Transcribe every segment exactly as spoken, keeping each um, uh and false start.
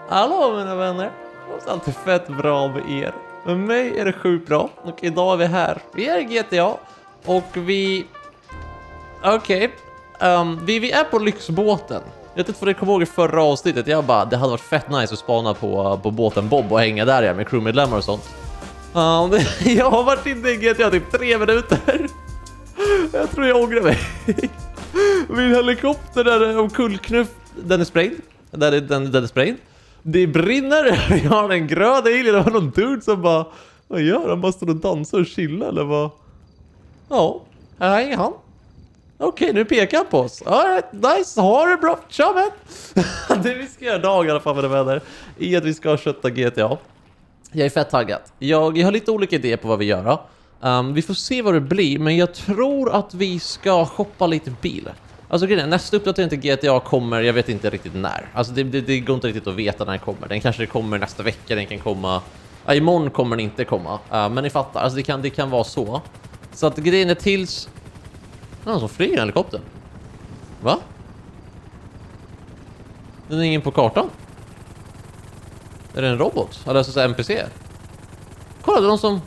Hallå mina vänner. Det är alltid fett bra med er. Med mig är det sjukt bra. Och idag är vi här. Vi är i G T A. Och vi... Okej. Okay. Um, vi, vi är på lyxbåten. Jag vet inte för det kommer ihåg i förra avsnittet. Jag bara, det hade varit fett nice att spana på, på båten Bob och hänga där med crewmedlemmar och sånt. Um, det, jag har varit inne i G T A typ tre minuter. Jag tror jag ångrar mig. Min helikopter där är omkullknuff. Den är sprängd. Den är, den, den är sprängd. Det brinner. Vi har en grön alien. Det var någon dude som bara... Vad gör han? Bara står och dansar och chillar eller vad? Ja, här hänger han. Okej, nu pekar han på oss. All right, nice. Ha det bra. Tja, men. Det vi ska göra idag i alla fall med vänner är att vi ska kötta G T A. Jag är fett taggad. Jag, jag har lite olika idéer på vad vi gör. Um, vi får se vad det blir, men jag tror att vi ska shoppa lite bil. Alltså grejen, nästa uppdatering till G T A kommer, jag vet inte riktigt när. Alltså det, det, det går inte riktigt att veta när den kommer. Den kanske kommer nästa vecka, den kan komma... Ja, imorgon kommer den inte komma. Uh, men ni fattar, alltså det kan, det kan vara så. Så att grejen är tills... Det är någon som flyger helikoptern. Va? Den är ingen på kartan. Är det en robot? Eller så N P C? Kolla, det är någon som...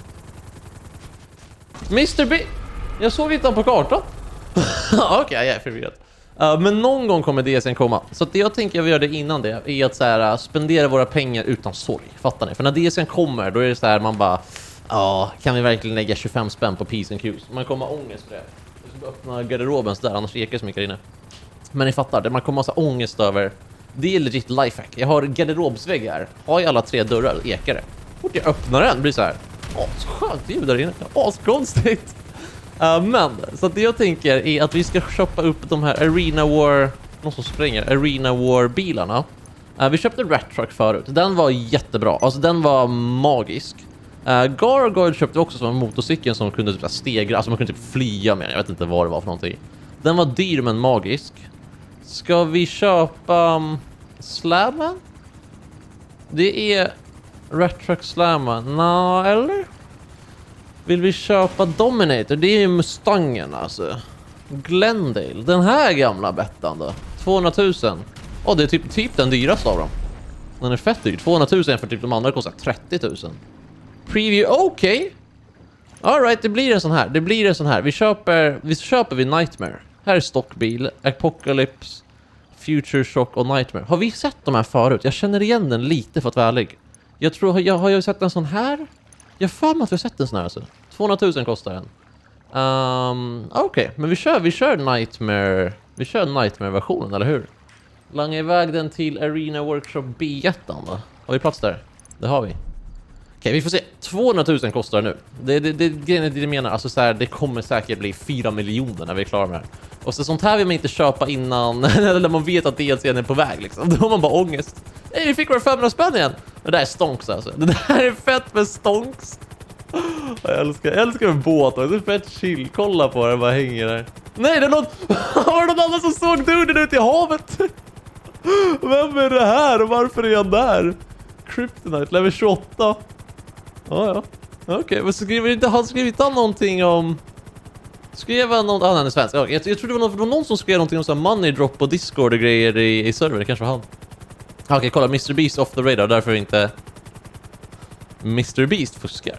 mister B... Jag såg inte han på kartan. Okej, okay, jag är förvirrad. Uh, men någon gång kommer D L C:n komma. Så det jag tänker jag vill göra det innan det är att så här, uh, spendera våra pengar utan sorg. Fattar ni? För när D L C:n kommer, då är det så här man bara... Ja, kan vi verkligen lägga tjugofem spänn på Peace and Qs? Man kommer ha ångest för det. Jag ska öppna garderoben så där, annars ekar det så mycket inne. Men ni fattar, det man kommer ha så ångest över... Det är legit lifehack. Jag har garderobsvägg här. Har jag alla tre dörrar, ekar det. Fort jag öppnar den blir så här... Åh, så skönt ljud där inne. Åh, så konstigt. Uh, men, så att det jag tänker är att vi ska shoppa upp de här Arena War... Någon som spränger. Arena War-bilarna. Uh, vi köpte Rat Truck förut. Den var jättebra. Alltså, den var magisk. Uh, Gargoyle köpte också som en motorcykel som kunde typ stegra. Alltså, man kunde typ flyga med. Jag vet inte vad det var för någonting. Den var dyr men magisk. Ska vi köpa... Um, Slamman? Det är... Rat Truck Slamman. Nå, eller? Vill vi köpa Dominator? Det är ju Mustangen alltså. Glendale. Den här gamla bettan då. tvåhundratusen. Åh, oh, det är typ, typ den dyraste av dem. Den är fett dyr. tvåhundratusen för typ de andra kostar trettio tusen. Preview, okej. Okay. Alright, det blir en sån här. Det blir en sån här. Vi köper, vi köper vi Nightmare. Här är stockbil. Apocalypse, Future Shock och Nightmare. Har vi sett de här förut? Jag känner igen den lite för att vara ärlig. Jag tror, jag har ju sett en sån här. Jag för mig att vi har sett en sån här alltså. tvåhundratusen kostar den. Um, Okej, okay. Men vi kör, vi kör Nightmare. Vi kör Nightmare-versionen, eller hur? Langa iväg den till Arena Workshop B ett då. Har vi plats där? Det har vi. Okej, okay, vi får se. tvåhundratusen kostar det nu. Det, det, det, det är det jag menar. Alltså så här, det kommer säkert bli fyra miljoner när vi är klara med det här. Och så sånt här vill man inte köpa innan. Eller man vet att D L C:n är på väg liksom. Då har man bara ångest. Hej, vi fick våra femhundra spänn igen. Det där är stonks alltså. Det där är fett med stonks. Jag älskar, jag älskar en båt. Det är fett chill. Kolla på det, bara hänger där. Nej, det är någon... Var det någon annan som såg duden ut i havet? Vem är det här och varför är han där? Kryptonite, level tjugoåtta. Ja, ja. Okej, okay, men skriver inte han skrivit han någonting om... Skrev han någon... Ah, han är svensk. Jag, jag tror det var, någon, det var någon som skrev någonting om så money drop på Discord och grejer i, i server. Det kanske var han. Okej, okay, kolla. mister Beast off the radar. Därför inte... mister Beast fuskar.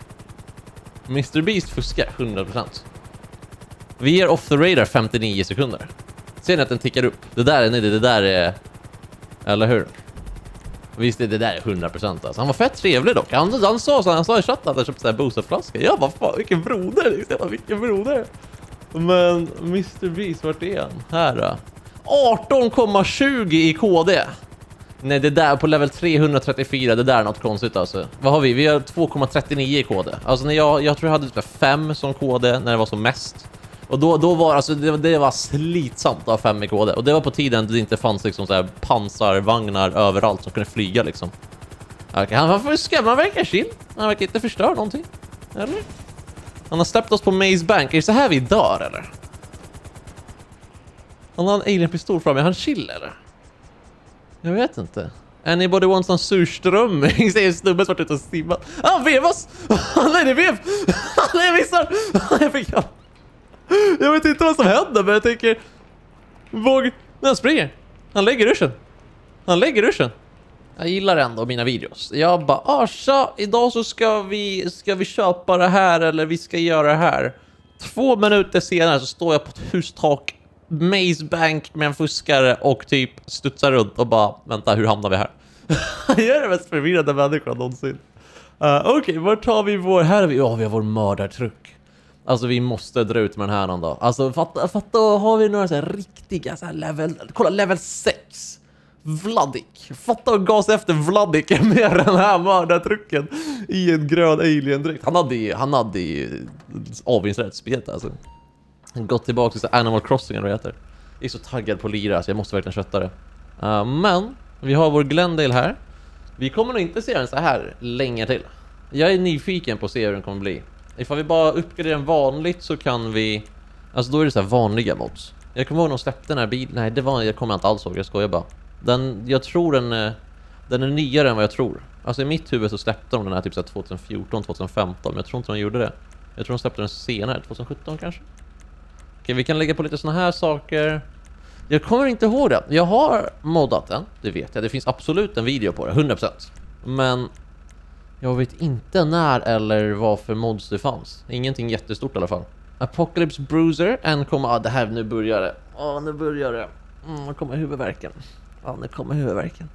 mister Beast fuskar hundra procent. Vi ger off the radar femtionio sekunder. Ser ni att den tickar upp? Det där är... Nej, det där är... Eller hur? Visst, det där är hundra procent alltså. Han var fett trevlig dock. Han, han sa så, han sa i chatten att han köpte så här boostflaska. Jag bara, fan, vilken broder. Jag bara, vilken broder. Men mister Beast, vart är han? Här då. arton komma tjugo i K D. Nej, det där på level trehundratrettiofyra, det där är något konstigt alltså. Vad har vi? Vi har två komma trettionio i K D. Alltså när jag, jag tror jag hade typ fem som K D när det var som mest. Och då, då var alltså, det, det var slitsamt att ha fem i K D. Och det var på tiden det inte fanns liksom så här pansarvagnar överallt som kunde flyga liksom. Okay, han fuskar, man verkar chill. Han verkar inte förstöra någonting. Eller? Han har släppt oss på Maze Bank. Är det så här vi dör, eller? Han har en alien-pistol framme. Är han chill, eller? Jag vet inte. Anybody wants some surströmming? Säger snubben svart ut och simma. Ah, vevas! Nej, det är vev! Nej, jag missar! Jag fick han. Jag vet inte vad som händer, men jag tänker... Våg... Han springer. Han lägger ruschen. Han lägger ruschen. Jag gillar ändå mina videos. Jag bara, ah, tja, idag så ska vi, ska vi köpa det här eller vi ska göra det här. Två minuter senare så står jag på ett hustak, Maze Bank med en fuskare och typ studsar runt och bara, vänta, hur hamnar vi här? Jag är den mest förvirrande människan någonsin. Uh, Okej, okay, var tar vi vår... Här har vi, oh, vi har vår mördartruck. Alltså vi måste dra ut med den här någon dag. Alltså fatta, fatta har vi några så här riktiga så här level... Kolla, level sex. Vladik. Fatta att gasa efter Vladik med den här mördartrucken i en grön alien-dräkt. Han hade ju, han hade ju avvinsträtt spelet alltså. Gått tillbaka till Animal Crossing eller vad det heter. Jag är så taggad på lira så jag måste verkligen kötta det. Uh, men vi har vår Glendale här. Vi kommer nog inte se den så här länge till. Jag är nyfiken på att se hur den kommer bli. Ifall vi bara uppgraderar den vanligt så kan vi... Alltså då är det så här vanliga mods. Jag kommer ihåg när de släppte den här bilen. Nej, det var, jag kommer inte alls ihåg, jag skojar bara. Den, jag tror den, den är nyare än vad jag tror. Alltså i mitt huvud så släppte de den här typ så här tjugohundrafjorton tjugohundrafemton. Men jag tror inte de gjorde det. Jag tror de släppte den senare, tjugosjutton kanske. Okej, vi kan lägga på lite såna här saker. Jag kommer inte ihåg det. Jag har moddat den, det vet jag. Det finns absolut en video på det, hundra procent. Men jag vet inte när eller vad för mods det fanns. Ingenting jättestort i alla fall. Apocalypse Bruiser, en komma... Ah, det här, nu börjar det. Åh, nu börjar det. Mm, nu kommer huvudvärken. Ja, nu kommer huvudvärken.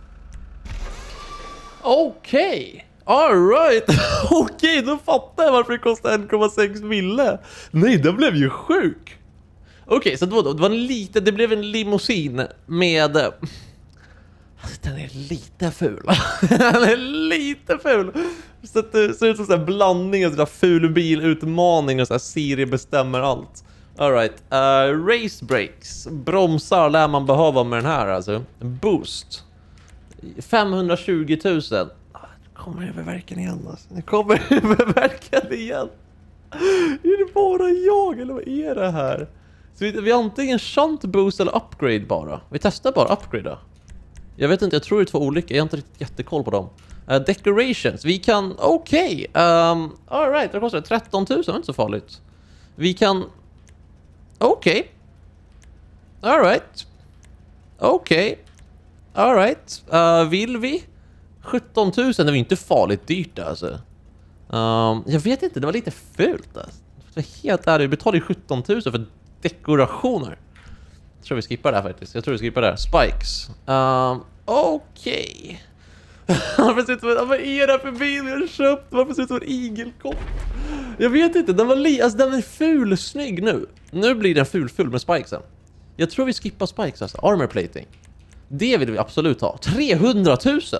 Okej. Okay. All right. Okej, okay, då fattar jag varför det kostar en komma sex mille. Nej, den blev ju sjuk. Okej, okay, så då, då, det var en lite, det blev en limousin med... Alltså, den är lite ful. Den är lite ful. Så att det ser ut som en blandning av sådär ful bilutmaning och så här Siri bestämmer allt. All right. Uh, race brakes. Bromsar lär man behöva med den här alltså. Boost. femhundratjugo tusen. Ah, det kommer huvudvärken igen alltså. Det kommer huvudvärken igen. Är det bara jag eller vad är det här? Så vi, vi har antingen shunt boost eller upgrade bara. Vi testar bara upgrade då. Jag vet inte, jag tror det är två olika. Jag har inte riktigt jättekoll på dem. Uh, decorations. Vi kan... Okej. Okay. Um, all right, det kostar tretton tusen. Det är inte så farligt. Vi kan... Okej. Okay. All right. Okej. Okay. All right. Uh, vill vi? sjutton tusen är ju inte farligt dyrt alltså. Um, jag vet inte, det var lite fult alltså. För helt ärligt, vi betalar ju sjutton tusen för dekorationer. Jag tror vi skippar det här faktiskt. Jag tror vi skippar det här. Spikes. Um, Okej. Okay. Varför ser det ut som... Vad är det för bil jag har köpt? Varför ser det ut som en igelkott? Jag vet inte. Den var li... Alltså den är ful snygg nu. Nu blir den ful ful med spikesen. Jag tror vi skippar spikes alltså. Armor plating. Det vill vi absolut ha. trehundra tusen.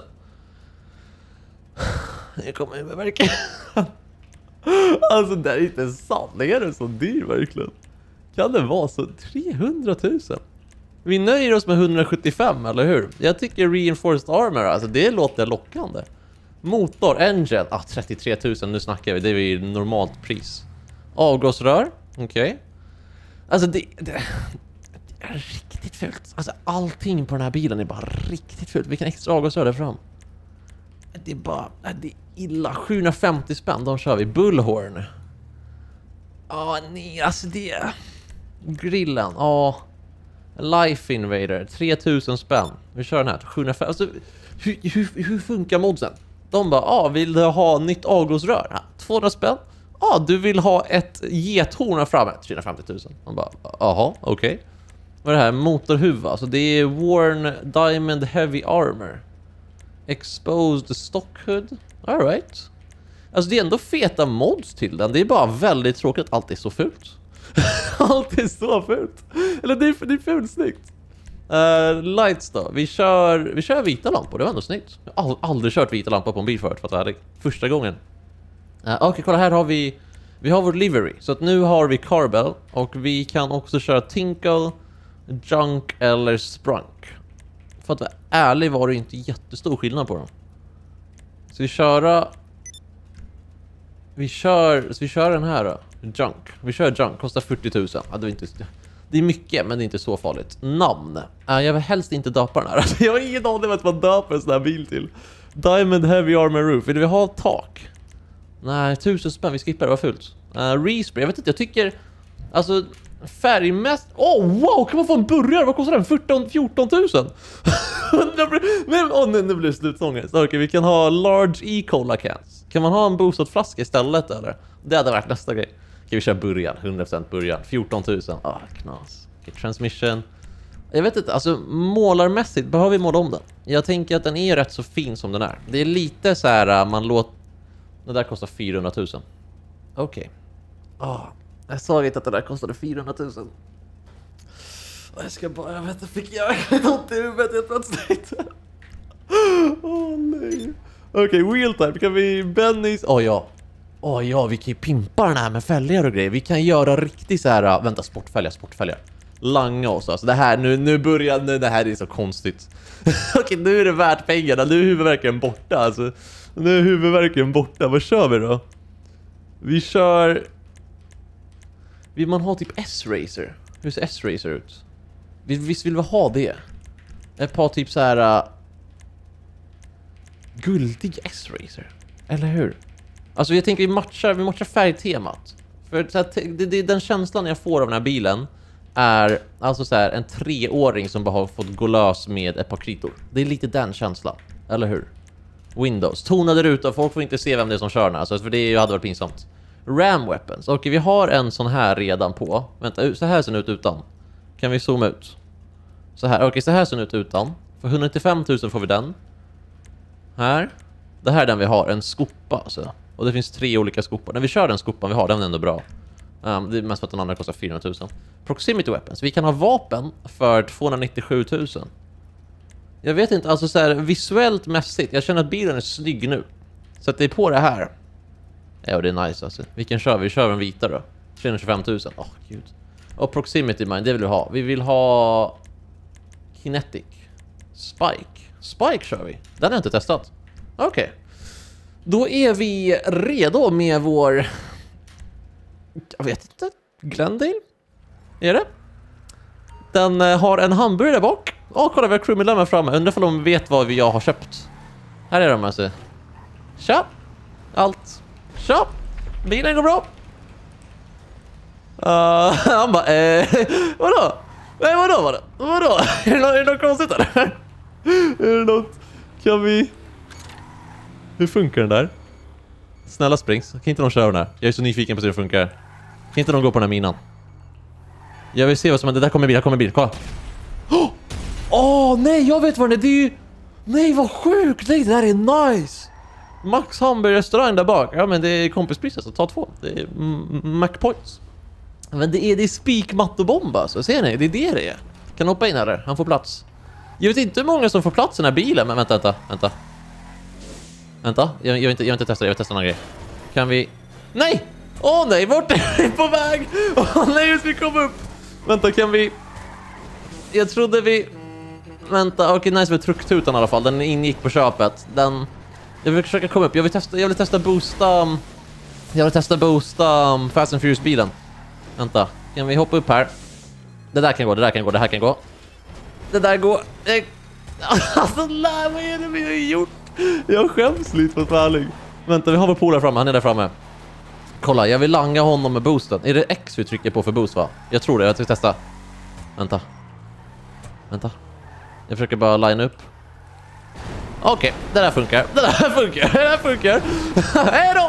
Det kommer ju verkligen. Alltså det är inte sant. Det är så dyr verkligen. Kan det vara så? trehundra tusen. Vi nöjer oss med hundrasjuttiofem, eller hur? Jag tycker reinforced armor, alltså det låter lockande. Motor, engine, ah, trettiotre tusen, nu snackar vi, det är ju normalt pris. Avgasrör, okej. Okay. Alltså det, det, det är riktigt fult. Alltså allting på den här bilen är bara riktigt fult. Vilken extra avgasrör där fram. Det är bara, det är illa. sjuhundrafemtio spänn, de kör vi. Bullhorn. Ja, ah, nej, alltså det... Grillen, ja. Ah. Life Invader, tre tusen spänn. Vi kör den här, sjuhundrafemtio. Alltså, hur, hur, hur funkar modsen? De bara, ja, ah, vill du ha nytt avgasrör? Ja, tvåhundra spänn. Ja, ah, du vill ha ett gethorn här framme. trehundrafemtio tusen. De bara, jaha, okej. Okay. Vad är det här? Motorhuva. Alltså det är Worn Diamond Heavy Armor. Exposed Stock Hood. All right. Alltså det är ändå feta mods till den. Det är bara väldigt tråkigt att allt är så fult. Allt är så fult. Eller det är, det är fult snyggt. Uh, lights då. Vi kör, vi kör vita lampor. Det var ändå snyggt. Jag har aldrig kört vita lampor på en bil förut. För att det är första gången. Uh, Okej, okay, kolla här har vi... Vi har vår livery. Så att nu har vi Carbell. Och vi kan också köra Tinkle, Junk eller Sprunk. För att vara ärlig var det inte jättestor skillnad på dem. Så vi köra... Vi kör, så vi kör den här då. Junk. Vi kör Junk. Kostar fyrtio tusen. Ja, det, är inte, det är mycket, men det är inte så farligt. Namn. Uh, jag vill helst inte döpa den här. Jag har ingen aning om vad man döper en sån här bil till. Diamond Heavy Armor Roof. Vill vi ha tak? Nej, tusen spänn. Vi skippar det. Vad fult. Uh, Respray. Jag vet inte. Jag tycker... Alltså... Färgmäst... Åh, oh, wow! Kan man få en burgare? Vad kostar den? fjorton tusen? Nej, oh, nej, nu blir det slutsångest. Okej, okay, vi kan ha large e-cola cans. Kan man ha en boostad-flaska istället eller? Det hade varit nästa grej. Okej, vi kör början, hundra procent början. fjorton tusen. Ah, knas. Okej, transmission. Jag vet inte, alltså målarmässigt behöver vi måla om den. Jag tänker att den är rätt så fin som den är. Det är lite så här, man låter... Det där kostar fyrahundra tusen. Okej. Okay. Ah, jag sa inte att det där kostade fyrahundra tusen. Jag ska bara, jag vet inte, fick jag verkligen ont i huvudet helt plötsligt. Åh oh, nej. Okej, okay, wheel type. Kan vi Bennys... Åh oh, ja. Åh oh, ja, vi kan ju pimpa den här med fälgar och grejer. Vi kan göra riktigt så här... Vänta, sportfälgar, sportfälgar. Langa oss. Alltså det här, nu, nu börjar... Nu, det här är så konstigt. Okej, okay, nu är det värt pengarna. Nu är huvudvärken borta. Alltså, nu är huvudvärken borta. Vad kör vi då? Vi kör... Vill man ha typ S-Racer? Hur ser S-Racer ut? Visst vill vi ha det? Ett par typ så här... Uh, guldig S-Racer. Eller hur? Alltså jag tänker vi matchar, vi matchar färgtemat. För så här, det, det, den känslan jag får av den här bilen är alltså så här, en treåring som bara har fått gå lös med ett par kritor. Det är lite den känslan. Eller hur? Windows. Tonade rutor. Folk får inte se vem det är som kör den. Alltså, för det hade varit pinsamt. Ram weapons. Okej, vi har en sån här redan på. Vänta, så här ser den ut utan. Kan vi zooma ut? Så här, okej, så här ser den ut utan. För hundranittiofem tusen får vi den. Här. Det här är den vi har, en skopa alltså. Och det finns tre olika skopor. När vi kör den skopan vi har, den är ändå bra. Um, det är mest för att den andra kostar fyrahundra tusen. Proximity weapons. Vi kan ha vapen för tvåhundranittiosju tusen. Jag vet inte, alltså så här visuellt mässigt. Jag känner att bilen är snygg nu. Så att det är på det här. Ja, det är nice alltså. Vi kan köra, vi kör en vita då. trehundratjugofem tusen. Åh, oh, gud. Och proximity mine, det vill vi ha. Vi vill ha kinetic. Spike. Spike kör vi. Den har jag inte testat. Okej. Okay. Då är vi redo med vår... Jag vet inte. Glendale? Är det? Den uh, har en hamburgare där bak. Åh, oh, kolla, vi har crewmedlemmar framme. Undrar om de vet vad jag har köpt. Här är de alltså. Tja. Allt. Tja. Bilen går bra. Uh, han bara, eh, vadå? Nej, vadå var det? Vadå? Är det något, är det något konstigt eller? Är det något? Kan vi... Hur funkar den där? Snälla springs, kan inte de köra den här? Jag är så nyfiken på hur det funkar. Kan inte de gå på den här minan? Jag vill se vad som händer. Där kommer bil, där kommer bil, kolla. Åh, oh, nej, jag vet vad det är. Det är ju... Nej, vad sjukt. Nej, det där är nice. Max Hamburger restaurang där bak. Ja, men det är kompispriset, så ta två. Det är McPoints. Men det är, det är spikmattobomba, så ser ni? Det är det det är. Kan hoppa in här, han får plats. Jag vet inte hur många som får plats i den här bilen, men vänta, vänta, vänta. Vänta, jag, jag, vill inte, jag vill inte testa det, jag vill testa en annan grej. Kan vi... Nej! Åh oh, nej, vart är vi på väg? Åh oh, nej, hur ska vi komma upp? Vänta, kan vi... Jag trodde vi... Vänta, okej, okay, nice med trucktutan i alla fall. Den ingick på köpet. Den... Jag vill försöka komma upp, jag vill testa, jag vill testa boosta... Jag vill testa boosta um, Fast and Furious-bilen. Vänta, kan vi hoppa upp här? Det där kan gå, det där kan gå, det här kan gå. Det där går... Jag... Alltså, nej, vad är det vi har gjort? Jag skäms lite på tvärlig. Vänta, vi har vår polare framme, han är där framme. Kolla, jag vill langa honom med boosten. Är det X vi trycker på för boost, va? Jag tror det, jag ska testa. Vänta. Vänta. Jag försöker bara line upp. Okej, okay, det där funkar. Det där funkar, det där funkar. Hej då!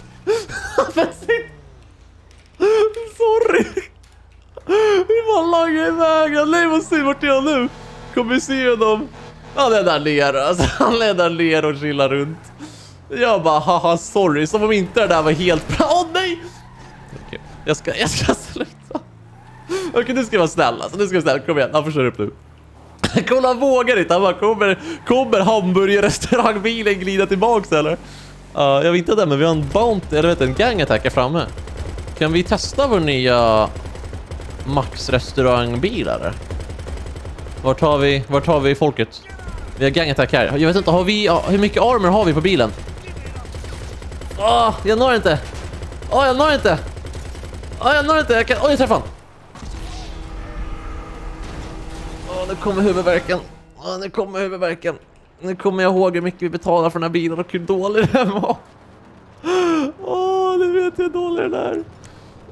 Sorry. Vi var långa iväg. Nej, vad ser vart är jag nu? Kommer vi se dem? Ja, det där ler. Alltså, han ledar ler och chillar runt. Jag bara, haha, sorry. Som om inte det där var helt bra. Åh, oh, nej! Okej, okay. jag, ska, jag ska sluta. Okej, okay, nu ska jag vara snäll. Alltså, nu ska jag vara snäll. Kom igen, han får köra upp nu. Kolla, han vågar inte. Han bara, kommer, kommer hamburgerrestaurangbilen glida tillbaks, eller? Uh, jag vet inte det, men vi har en bounty, eller vet du, en gang attack här framme. Kan vi testa vår nya Max restaurangbil, eller? Vart har vi, vart har vi folket? Vi har gang attack här. Jag vet inte, har vi, hur mycket armor har vi på bilen? Åh, oh, jag når inte. Åh, oh, jag når inte. Åh, oh, jag når inte. Jag kan, oh, jag träffade han. Åh, oh, nu kommer huvudvärken. Åh, oh, nu kommer huvudvärken. Nu kommer jag ihåg hur mycket vi betalar för den här bilen och hur dålig den var. Åh, oh, nu vet jag hur dålig den är.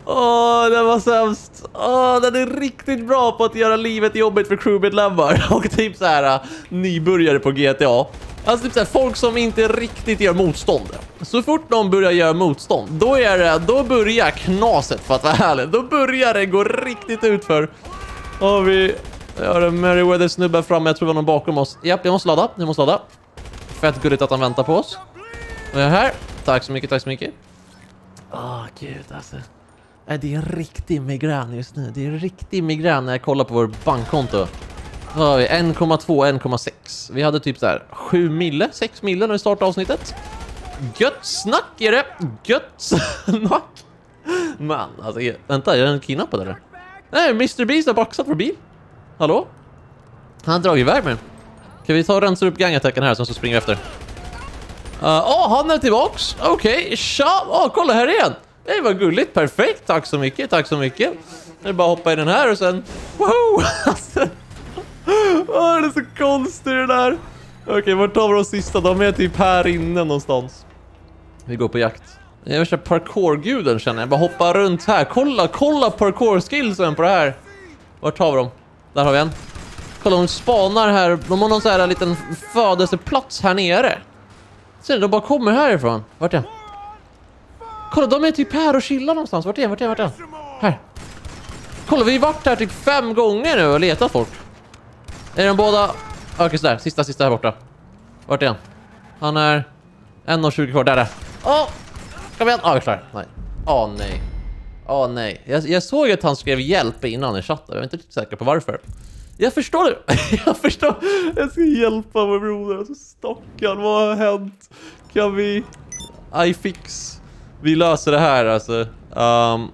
Åh, den var sämst. Åh, den är riktigt bra på att göra livet jobbigt för crewmedlemmar. Och typ så här nybörjare på G T A. Alltså typ så här, folk som inte riktigt gör motstånd. Så fort någon börjar göra motstånd, då, är det, då börjar knaset, för att vara ärlig. Då börjar det gå riktigt ut för. Och vi har en Meriwether snubbe framme, jag tror det var någon bakom oss. Japp, jag måste ladda, jag måste ladda. Fett gulligt att han väntar på oss. Och jag är här. Tack så mycket, tack så mycket. Åh, oh, gud alltså. Det är en riktig migrän just nu. Det är en riktig migrän när jag kollar på vår bankkonto. en komma två, en komma sex. Vi hade typ så här sju mille, sex mille när vi startade avsnittet. Gött snack är det. Gött snack. Man, alltså vänta, är den kidnappad eller? Nej, mister Beast har baxat för bil. Hallå? Han har dragit iväg med. Kan vi ta och rensa upp gangattacken här som så springer efter? Åh, uh, oh, han är tillbaks. Okej, okay. Tja. Åh, oh, kolla här igen. Det var gulligt, perfekt. Tack så mycket, tack så mycket. Nu är bara hoppa i den här och sen... Wow! Alltså... Åh, det är så konstigt det där. Okej, okay, vart tar vi de sista? De är typ här inne någonstans. Vi går på jakt. Jag vill köra parkour-guden känner jag. Bara hoppa runt här. Kolla, kolla parkour-skillsen på det här. Vart tar vi dem? Där har vi en. Kolla, de spanar här. De har någon så här liten födelseplats här nere. Ser du, de bara kommer härifrån. Vart är den? Kolla, de är typ här och chillar någonstans. Vart är den? Vart är den? Vart är den? Här. Kolla, vi har varit här typ fem gånger nu och letat folk. Är den båda... Okej, okay, sådär. Sista, sista här borta. Vart är han? Han är... en och tjugo kvar. Där, där. Åh! Ska vi... Ja, vi är klar. Nej. Åh, nej. Åh, nej. Jag, jag såg att han skrev hjälp innan i chatten. Jag är inte riktigt säker på varför. Jag förstår det. Jag förstår. Jag ska hjälpa vår broder. Alltså, stockan, vad har hänt? Kan vi... I fix... Vi löser det här alltså. Um,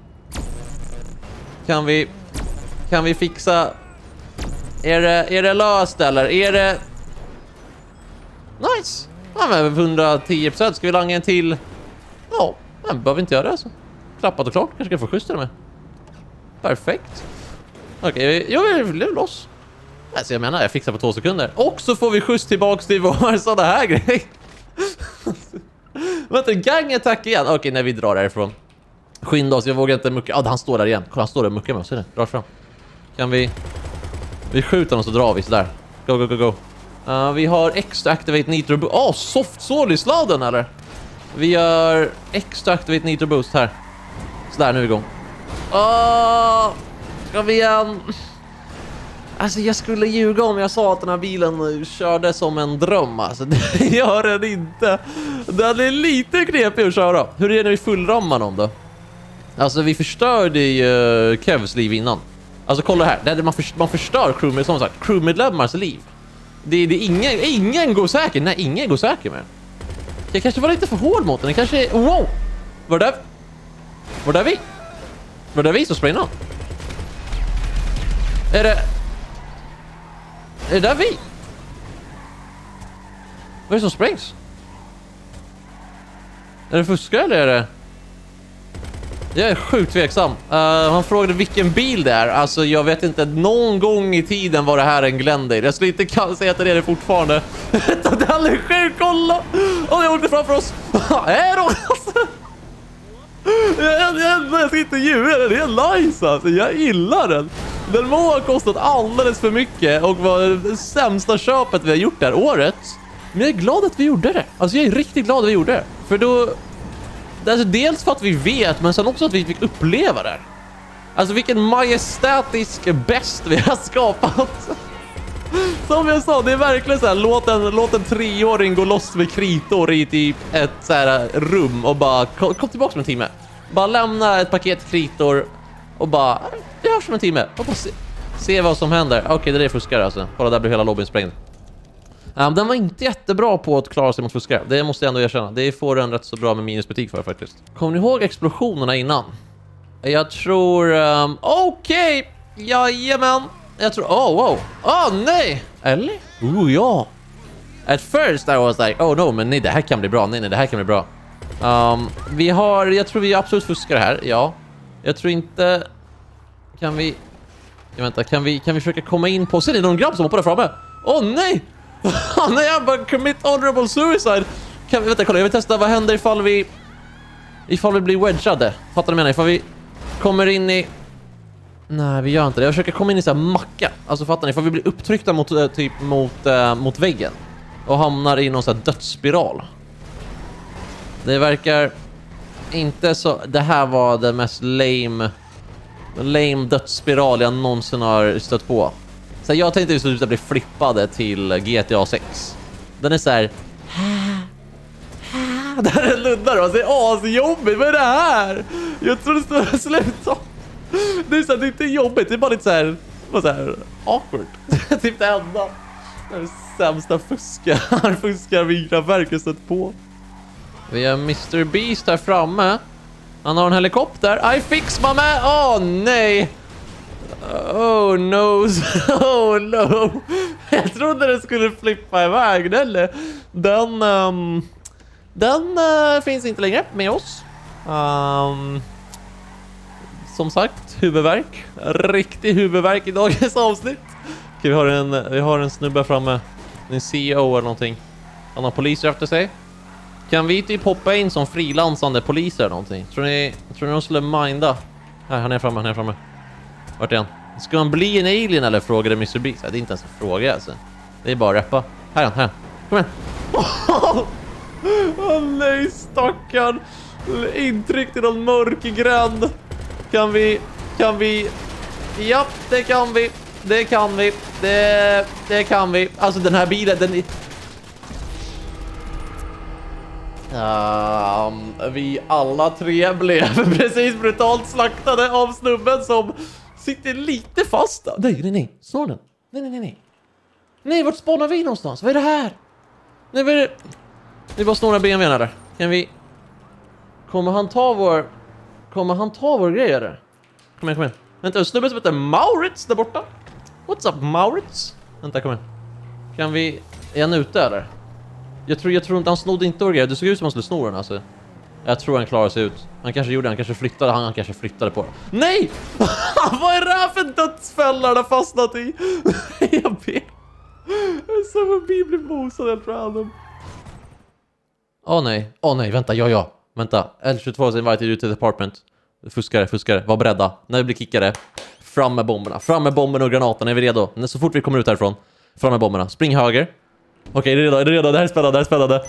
kan vi kan vi fixa är det är det löst eller är det nice? Ja, men hundratio procent ska vi langa en till. Ja, men behöver inte göra det alltså. Klappat och klart, kanske kan få skjuts med. Perfekt. Okej, okay, jag vill loss. Alltså jag menar, jag fixar på två sekunder. Och så får vi skjuts tillbaks till vår sådana här grej. Vänta, gangattack igen. Okej, okay, när vi drar därifrån. Skynda oss, jag vågar inte mucka. Ja, ah, han står där igen. Kolla, han står där och muckar med oss. Dra fram. Kan vi... Vi skjuter honom så drar vi sådär. Go, go, go, go. Uh, vi har extra activate nitro boost. Åh, oh, soft soul i sladden, eller? Vi gör extra activate nitro boost här. Sådär, nu är vi igång. Åh! Ska vi igen... Alltså jag skulle ljuga om jag sa att den här bilen körde som en dröm. Alltså det gör den inte. Den är lite knepig att köra. Hur är det när vi fullrammar dem då? Alltså vi förstörde ju uh, Kevs liv innan. Alltså kolla här. Det är man, för, man förstör crewmedlemmar, som sagt, crewmedlemmars liv. Det, det är ingen, ingen går säker. Nej, ingen går säker med. Jag kanske var lite för hård mot den. Det kanske... Wow! Var det... Var det vi? Var det vi som sprang någon? Är det... Är det där vi? Vad är det som sprängs? Är det fuskar eller är det? Jag är sjukt tveksam. Uh, han frågade vilken bil det är. Alltså jag vet inte. Någon gång i tiden var det här en Glendale. Jag skulle inte kan säga att det är det fortfarande. Det är sjukt, kolla! Åh, jag åkte framför oss. Är det alltså? Jag, jag, jag ska inte ljuga. Det är nice alltså. Jag gillar den. Den må ha kostat alldeles för mycket och var det sämsta köpet vi har gjort det här året. Men jag är glad att vi gjorde det. Alltså jag är riktigt glad att vi gjorde det. För då... Alltså dels för att vi vet, men sen också att vi fick uppleva det. Alltså vilken majestätisk bäst vi har skapat. Som jag sa, det är verkligen så här, låt en, låt en treåring gå loss med kritor i typ ett så här rum och bara kom, kom tillbaka om en timme. Bara lämna ett paket kritor och bara, det hörs om en timme. Och bara se, se vad som händer. Okej, okay, det är det fuskare alltså. Kolla, där blir hela lobbyn sprängd. Um, den var inte jättebra på att klara sig mot fuskare. Det måste jag ändå erkänna. Det får den rätt så bra med minusbetyg för faktiskt. Kommer ni ihåg explosionerna innan? Jag tror... Um, Okej! Okay. Jajamän! Jag tror... Oh, wow! Oh, nej! Eller? Oh, ja! At first I was like, oh no, men nej, det här kan bli bra. Nej, nej, det här kan bli bra. Um, vi har... Jag tror vi absolut fuskar här, ja. Jag tror inte... Kan vi... Jag vänta, kan vi, kan vi försöka komma in på... Ser ni någon grabb som hoppar där framme? Åh, oh, nej! Nej, jag bara commit honorable suicide. Kan vi, vänta, kolla, jag vill testa vad händer ifall vi... Ifall vi blir wedgade. Fattar du vad jag menar? Ifall vi... Kommer in i... Nej, vi gör inte det. Jag försöker komma in i så här macka. Alltså fattar ni? För vi blir upptryckta mot, typ, mot, äh, mot väggen. Och hamnar i någon så här dödsspiral. Det verkar inte så... Det här var det mest lame... Lame dödsspiral jag någonsin har stött på. Så jag tänkte just att jag blir flippade till G T A sex. Den är så här... Det här är luddar och det är asjobbigt. Vad är det här? Jag tror det står sluta. Det är så här, det är inte jobbigt. Det är bara lite så här, vad så här awkward. Typ det enda. Det sämsta fuskar. Fuskar Minecraft stött på. Vi har mister Beast här framme. Han har en helikopter. I fix my man. Åh oh, nej. Oh no. Oh no. Jag trodde det skulle flippa iväg. Eller? Den... Um, den uh, finns inte längre med oss. Um, som sagt, huvudvärk. Riktig huvudvärk i dagens avsnitt. Okej, vi har en, vi har en snubbe framme. En C E O eller någonting. Han har poliser efter sig. Kan vi typ hoppa in som frilansande poliser eller någonting? Tror ni, tror ni de skulle minda? Här, han är framme, han är framme. Vart är han? Ska han bli en alien eller frågade mister Beast? Det är inte ens en fråga alltså. Det är bara att rappa. Här är han, här. Kom igen. Åh oh, nej, stackarn. Intryckt i någon mörk gränd. Kan vi, kan vi... Ja, det kan vi. Det kan vi. Det, det kan vi. Alltså den här bilen, den är... Um, vi alla tre blev precis brutalt slaktade av snubben som sitter lite fast. Nej, nej, nej. Snår den. Nej, nej, nej, nej. Nej, vart spawnar vi någonstans? Vad är det här? Nej, vad är det? Vi bara snor B M W:n där. Kan vi... Kommer han ta vår... Kommer han ta vår grej eller? Kom igen, kom igen. Vänta, snubben som heter Maurits där borta. What's up, Maurits? Vänta, kom igen. Kan vi... Är han ute eller? Jag tror, jag tror inte han snodde inte vår grej. Det såg ut som han skulle sno den alltså. Jag tror han klarar sig ut. Han kanske gjorde, han kanske flyttade, han, han kanske flyttade på det. Nej! Vad är det här för dödsfällar han fastnat i? Jag vet. Det är som en bil blir mosad helt random. Åh oh, nej, åh oh, nej, vänta, ja, ja. Vänta, L tjugotvå är invited you to the apartment. Fuskare, fuskare, var beredda. När vi blir kickade, fram med bomberna. Fram med bomberna och granaterna, är vi redo? När så fort vi kommer ut härifrån, fram med bomberna. Spring höger. Okej, okay, är det redo, är det redo? Det här är spännande, det här är spännande.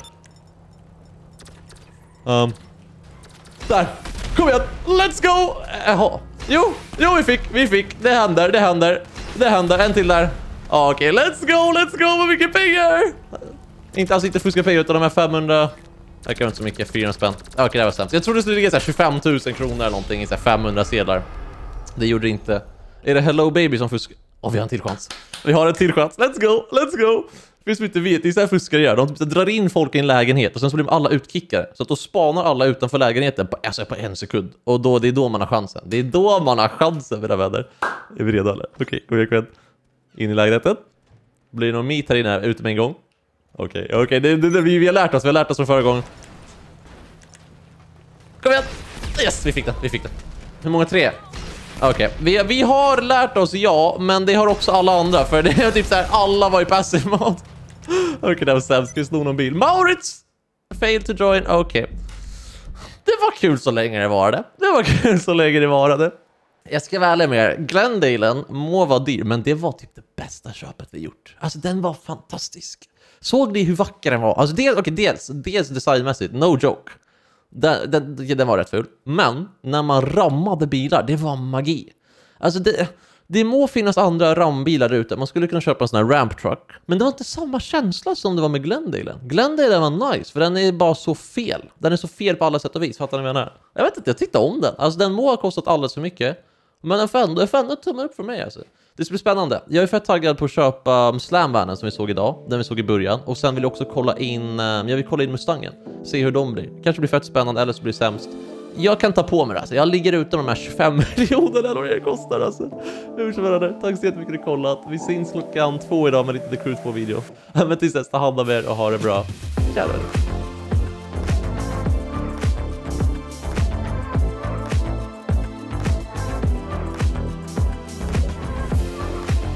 Um, där, kom igen, let's go! Jaha, jo, jo vi fick, vi fick. Det händer, det händer, det händer, en till där. Okej, okay, let's go, let's go, vad mycket pengar! Inte, alltså inte fuska pengar utan de här femhundra... Jag kan inte så mycket, fyrahundra spänn. Okej, okay, det var sämst. Jag trodde det skulle ligga så här tjugofem tusen kronor eller någonting i så här femhundra sedlar. Det gjorde det inte. Är det Hello Baby som fuskar? Åh, oh, vi har en till chans. Vi har en till chans. Let's go, let's go! För som inte vet, det är så här fuskare gör. De typ drar in folk i en lägenhet och sen så blir de alla utkickade. Så att då spanar alla utanför lägenheten på, alltså på en sekund. Och då, det är då man har chansen. Det är då man har chansen, mina vänner. Är vi redo eller? Okej, okay, kom igen. In i lägenheten. Blir det någon meet här inne, ute med en gång. Okej, okay, okej, okay. det, det, vi, vi har lärt oss, vi har lärt oss från förra gången. Kom igen! Yes, vi fick det, vi fick det. Hur många tre? Okej, okay. vi, vi har lärt oss, ja, men det har också alla andra. För det är typ så här, alla var i passive mode. Okej, okay, det var sämst, ska vi sno någon bil? Maurits! Failed to join, okej. Okay. Det var kul så länge det var det. Det var kul så länge det var det. Jag ska vara ärlig med er. Glendalen må vara dyr, men det var typ det bästa köpet vi gjort. Alltså den var fantastisk. Såg ni hur vacker den var? Alltså dels, okay, dels, dels designmässigt, no joke. Den, den, den var rätt ful. Men när man rammade bilar, det var magi. Alltså det, det må finnas andra rambilar ute. Man skulle kunna köpa en sån här ramp truck. Men det var inte samma känsla som det var med Glendalen. Glendalen var nice, för den är bara så fel. Den är så fel på alla sätt och vis, fattar ni vad jag menar? Jag vet inte, jag tyckte om den. Alltså den må ha kostat alldeles för mycket. Men den får ändå, ändå tumma upp för mig alltså. Det ska bli spännande. Jag är fett taggad på att köpa um, Slamvanen som vi såg idag. Den vi såg i början. Och sen vill jag också kolla in... Um, jag vill kolla in Mustangen. Se hur de blir. Kanske blir fett spännande eller så blir det sämst. Jag kan ta på mig det alltså. Jag ligger utan de här tjugofem miljoner eller vad det kostar alltså. Hur så var det? Tack så jättemycket för att ni kollat. Vi syns klockan två idag med lite The Crew två video. Men tills dess, ta hand om er och ha det bra. Tja då.